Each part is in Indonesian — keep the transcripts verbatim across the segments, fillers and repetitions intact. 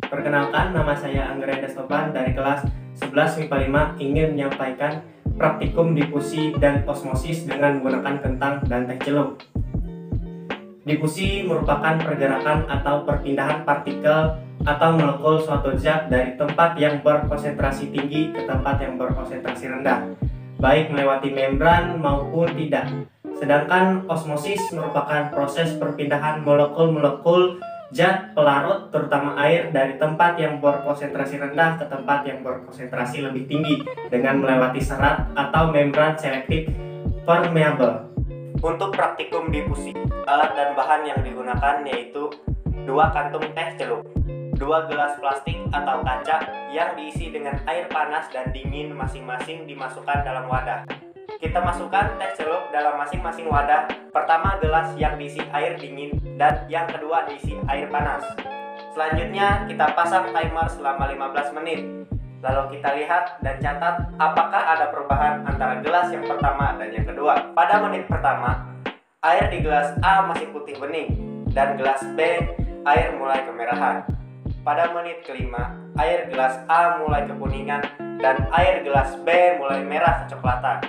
Perkenalkan, nama saya Anggra Destopan dari kelas sebelas M I P A lima ingin menyampaikan praktikum difusi dan osmosis dengan menggunakan kentang dan teh celup. Difusi merupakan pergerakan atau perpindahan partikel atau molekul suatu zat dari tempat yang berkonsentrasi tinggi ke tempat yang berkonsentrasi rendah, baik melewati membran maupun tidak. Sedangkan osmosis merupakan proses perpindahan molekul-molekul zat pelarut terutama air dari tempat yang berkonsentrasi rendah ke tempat yang berkonsentrasi lebih tinggi dengan melewati serat atau membran selektif permeable. Untuk praktikum difusi, alat dan bahan yang digunakan yaitu dua kantung teh celup, dua gelas plastik atau kaca yang diisi dengan air panas dan dingin masing-masing dimasukkan dalam wadah. Kita masukkan teh celup dalam masing-masing wadah. Pertama gelas yang diisi air dingin dan yang kedua diisi air panas. Selanjutnya kita pasang timer selama lima belas menit. Lalu kita lihat dan catat apakah ada perubahan antara gelas yang pertama dan yang kedua. Pada menit pertama, air di gelas A masih putih bening dan gelas B air mulai kemerahan. Pada menit kelima, air gelas A mulai kekuningan dan air gelas B mulai merah kecoklatan.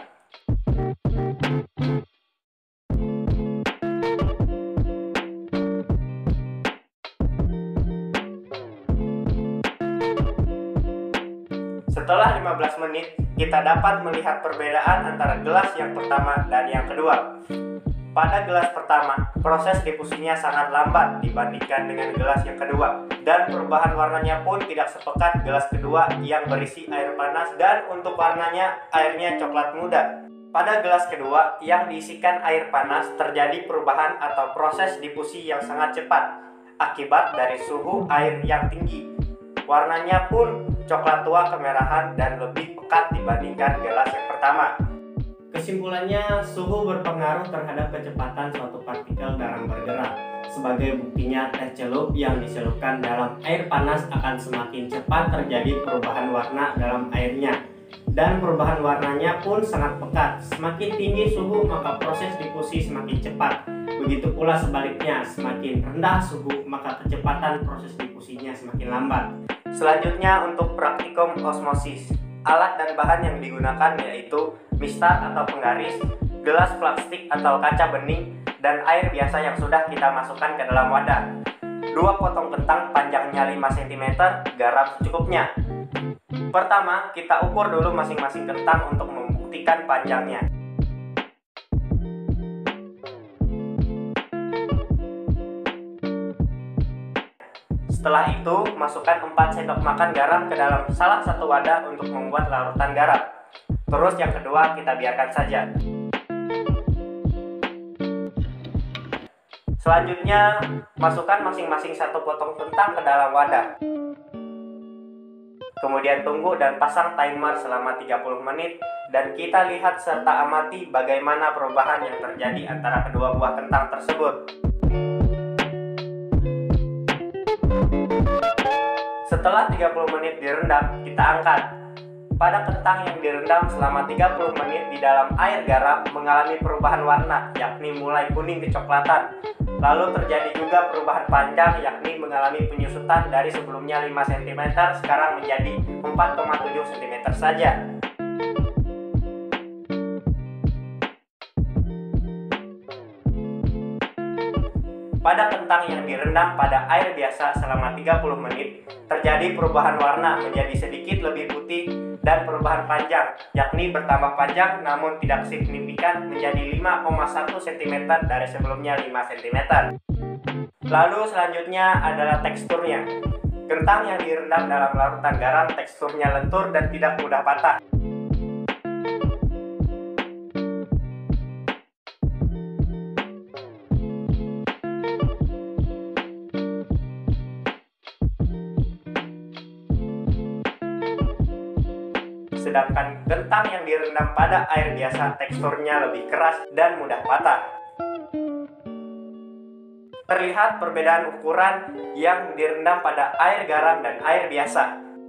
Setelah lima belas menit, kita dapat melihat perbedaan antara gelas yang pertama dan yang kedua. Pada gelas pertama, proses difusinya sangat lambat dibandingkan dengan gelas yang kedua, dan perubahan warnanya pun tidak sepekat gelas kedua yang berisi air panas, dan untuk warnanya airnya coklat muda. Pada gelas kedua yang diisikan air panas, terjadi perubahan atau proses difusi yang sangat cepat akibat dari suhu air yang tinggi. Warnanya pun coklat tua kemerahan dan lebih pekat dibandingkan gelas yang pertama. Kesimpulannya, suhu berpengaruh terhadap kecepatan suatu partikel dalam bergerak. Sebagai buktinya, teh celup yang dicelupkan dalam air panas akan semakin cepat terjadi perubahan warna dalam airnya. Dan perubahan warnanya pun sangat pekat. Semakin tinggi suhu, maka proses difusi semakin cepat. Begitu pula sebaliknya, semakin rendah suhu, maka kecepatan proses difusinya semakin lambat. Selanjutnya untuk praktikum osmosis. Alat dan bahan yang digunakan yaitu mistar atau penggaris, gelas plastik atau kaca bening, dan air biasa yang sudah kita masukkan ke dalam wadah. Dua potong kentang panjangnya lima sentimeter, garam secukupnya. Pertama, kita ukur dulu masing-masing kentang untuk membuktikan panjangnya. Setelah itu, masukkan empat sendok makan garam ke dalam salah satu wadah untuk membuat larutan garam. Terus yang kedua kita biarkan saja. Selanjutnya, masukkan masing-masing satu potong kentang ke dalam wadah. Kemudian tunggu dan pasang timer selama tiga puluh menit dan kita lihat serta amati bagaimana perubahan yang terjadi antara kedua buah kentang tersebut. Setelah tiga puluh menit direndam, kita angkat. Pada kentang yang direndam selama tiga puluh menit di dalam air garam mengalami perubahan warna, yakni mulai kuning kecoklatan. Lalu terjadi juga perubahan panjang, yakni mengalami penyusutan dari sebelumnya lima sentimeter sekarang menjadi empat koma tujuh sentimeter saja. Pada kentang yang direndam pada air biasa selama tiga puluh menit, terjadi perubahan warna menjadi sedikit lebih putih dan perubahan panjang, yakni bertambah panjang namun tidak signifikan menjadi lima koma satu sentimeter dari sebelumnya lima sentimeter. Lalu selanjutnya adalah teksturnya. Kentang yang direndam dalam larutan garam teksturnya lentur dan tidak mudah patah. Sedangkan kentang yang direndam pada air biasa teksturnya lebih keras dan mudah patah. Terlihat perbedaan ukuran yang direndam pada air garam dan air biasa.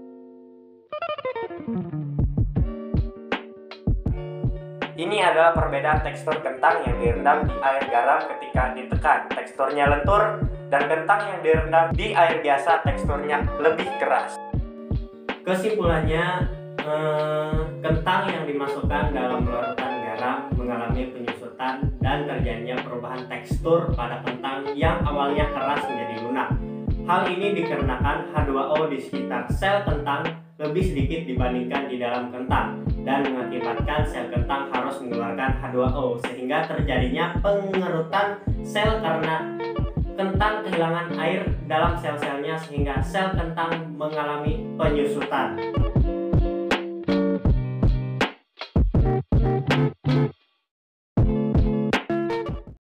Ini adalah perbedaan tekstur kentang yang direndam di air garam ketika ditekan. Teksturnya lentur dan kentang yang direndam di air biasa teksturnya lebih keras. Kesimpulannya, eh, kentang yang dimasukkan dalam larutan garam mengalami penyusutan dan terjadinya perubahan tekstur pada kentang yang awalnya keras menjadi lunak. Hal ini dikarenakan H dua O di sekitar sel kentang lebih sedikit dibandingkan di dalam kentang dan mengakibatkan sel kentang harus mengeluarkan H dua O sehingga terjadinya pengerutan sel karena kentang kehilangan air dalam sel-selnya sehingga sel kentang mengalami penyusutan.